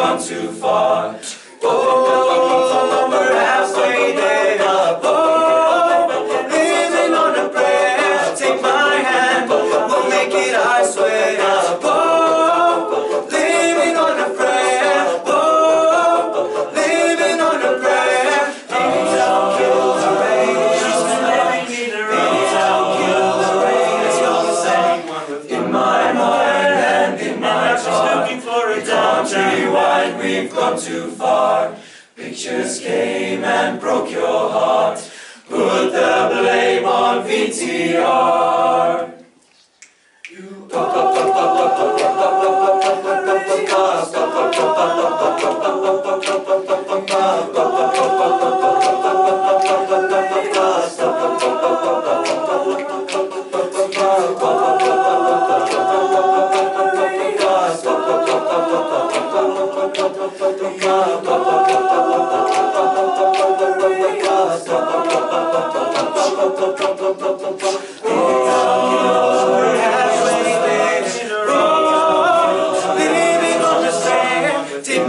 gone too far. Oh, we're halfway there. Oh, living on a prayer. Take my hand, we'll make it, I swear. Oh, living on a prayer. Oh, living on a prayer. Rain down, kill the rain. She's been letting me the rain down, kill the rain. It's all the same in my mind and in my heart. She's looking for a country wide, we've gone too far. Pictures came and broke your heart. Put the blame on VTR.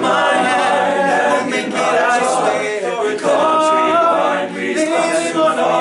On